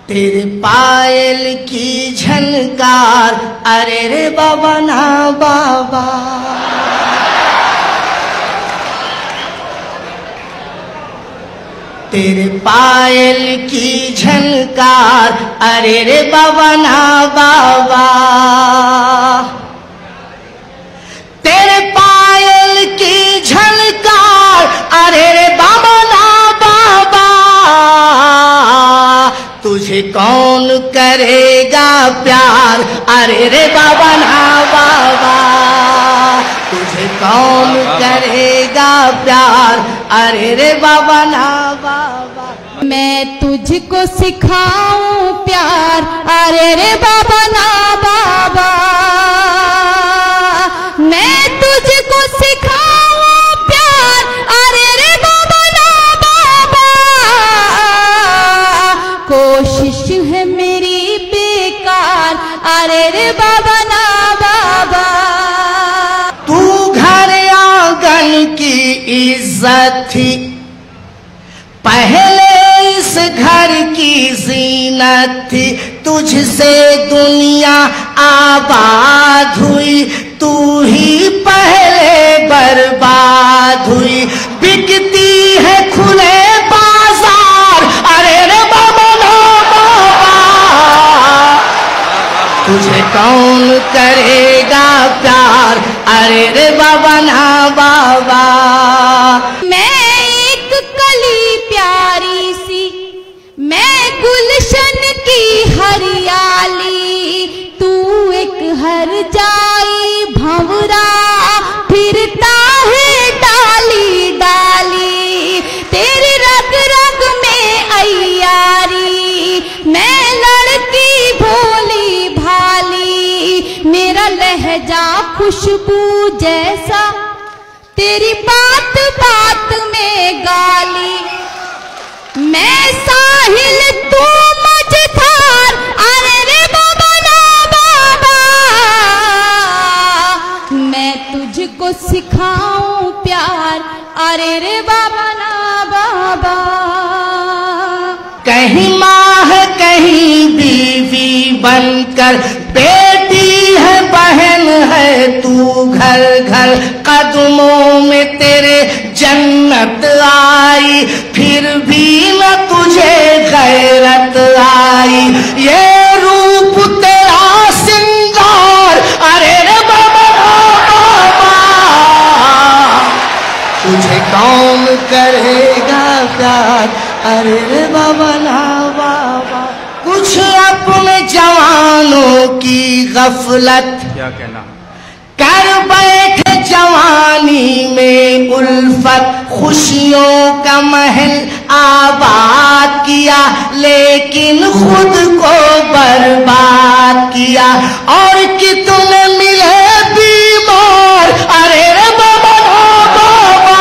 तेरे पायल की झनकार, अरे रे बाबा ना बाबा। तेरे पायल की झनकार, अरे रे बाबा ना बाबा। तेरे पायल की झनकार, अरे रे बाबा ना बाबा। तुझे कौन करेगा प्यार, अरे रे बाबा ना बाबा। तुझे कौन करेगा प्यार, अरे रे बाबा ना बाबा। मैं तुझको सिखाऊं प्यार, अरे रे बाबा ना बाबा। मैं तुझको सिखाऊं प्यार, अरे रे बाबा ना बाबा। कोशिश है मेरी बेकार, अरे रे बाबा ना बाबा। तू घर आंगन की इज्जत थी, पहले इस घर की जीनत थी। तुझसे दुनिया आबाद हुई, तू ही पहले बर्बाद हुई। बिकती है खुले बाजार, अरे रे बाबा ना बाबा। तुझे कौन करेगा प्यार, अरे रे बाबा ना बाबा। मैं एक कली प्यारी सी, मैं गुलशन की हरियाली। तू एक हर जाई भंवरा, फिरता है डाली डाली। तेरी रग रग में अय्यारी, मैं लड़की भोली भाली। मेरा लहजा खुशबू जैसा, तेरी बात बात में गाली। मैं साहिल तू मझधार, अरे रे बाबा ना बाबा। मैं तुझको सिखाऊं प्यार, अरे रे बाबा ना बाबा। कहीं माँ है कहीं बीवी बनकर, बेटी है बहन है तू घर घर। कदमों में तेरे जन्नत आई, फिर भी न तुझे गैरत आई। ये रूप तेरा सिंगार, अरे रे बाबा बाबा। तुझे कौन करेगा प्यार, अरे रे बाबा ना बाबा। कुछ अपने जवानों की गफलत, क्या कहना, कर बैठे जवानी में उल्फत। खुशियों का महल आबाद किया, लेकिन खुद को बर्बाद किया। और कितने मिले बीमार, अरे रे बाबा ना बाबा।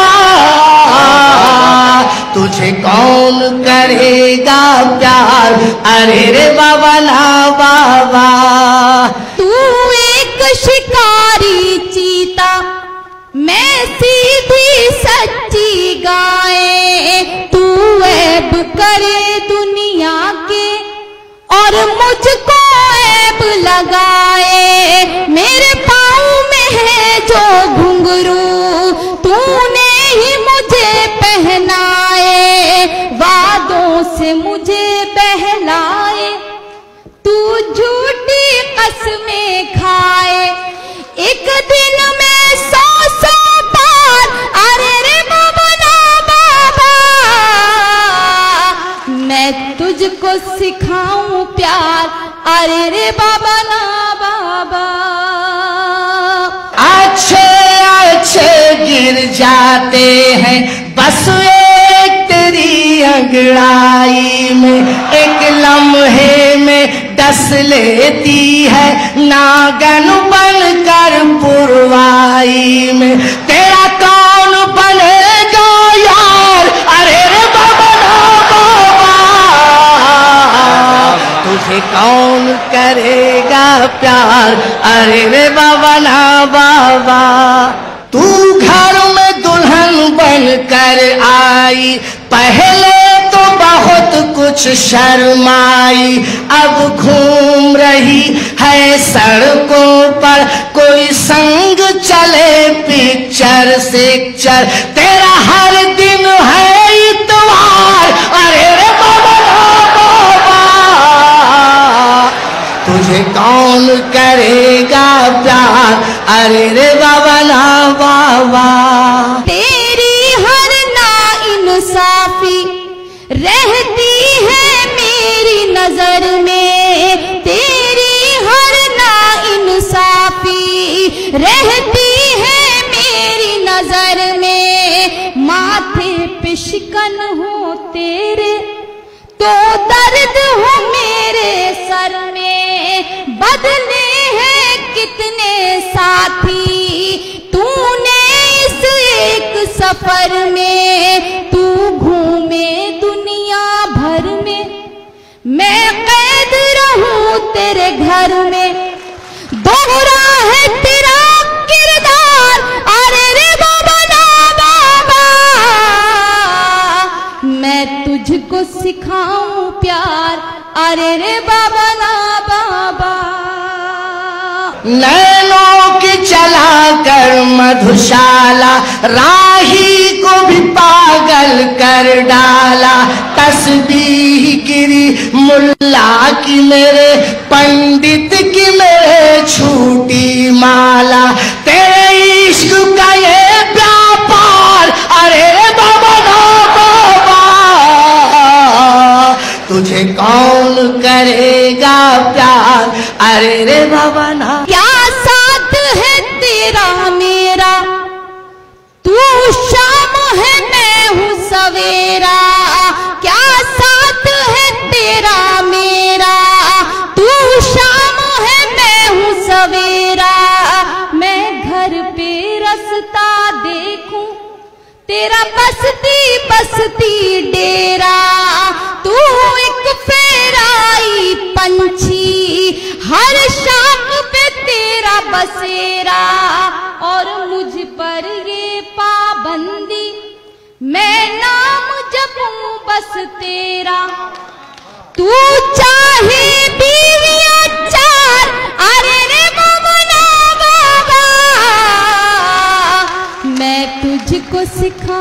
तुझे कौन करेगा प्यार, अरे रे बाबा ना बाबा। तू एक शिकारी चीता, मैं सीधी सच्ची गाय। तू ऐब करे दुनिया के, और मुझको ऐब लगाए। मेरे पाँव में है जो घुंघरू, तूने ही मुझे पहनाए। वादों से मुझे बहलाए, तू झूठी कसमें खाए। एक दिन में 100 बार, अरे रे बाबा ना बाबा। मैं तुझको सिखाऊं प्यार, अरे रे बाबा ना बाबा। अच्छे अच्छे गिर जाते हैं बस एक तेरी अंगड़ाई में। एक लम्हे में डस लेती है नागन बनकर पुरवाई में। तेरा कौन बनेगा यार, अरे रे बाबा ना बाबा। तुझे कौन करेगा प्यार, अरे रे बाबा ना बाबा। तू घर में दुल्हन बनकर आई, पहले तो बहुत बहुत कुछ शर्माई, अब घूम रही है सड़कों पर, कोई संग चले पिक्चर सिक्चर, तेरा हर दिन है इतवार, अरे रे बाबा बाबा, तुझे कौन करेगा प्यार, अरे रे बाबा ना बाबा। तेरी हर ना इंसाफी रहती है मेरी नजर में, तेरी हर ना इंसाफी रहती है मेरी नजर में, माथे पे शिकन हो तेरे तो दर्द हो मेरे सर में, बदले हैं कितने साथी तूने इस एक सफर में, तू घूमे दुनिया भर में, मैं कैद रहूं तेरे घर में, दोहरा है तेरा किरदार, अरे रे बाबा ना बाबा, मैं तुझको सिखाऊं प्यार, अरे रे बाबा ना बाबा। नैनों की चला कर मधुशाला, राही को भी पागल कर डाला, तस्बीह गिरी मुल्ला की मेरे, पंडित की मेरे छूटी माला, तेरे इश्क का ये व्यापार, अरे रे बाबा ना बाबा, तुझे कौन करेगा प्यार, अरे रे बाबा ना। क्या साथ है तेरा मेरा, तू शाम है मैं हूँ सवेरा, क्या साथ है तेरा मेरा, तू शाम है मैं हूँ सवेरा, मैं घर पे रास्ता देखूं तेरा बसती बसती डेरा, तू एक फेराई पंछी, हर शाम पे तेरा बसेरा, और मुझ पर ये पाबंदी, मैं नाम जपूं बस तेरा, तू चाहे बीवियां चार, अरे रे बाबा ना बाबा, मैं तुझको सिखा